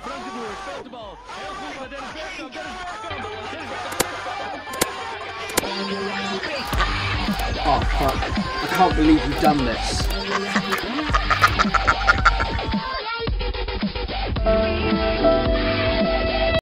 Oh fuck, I can't believe you've done this.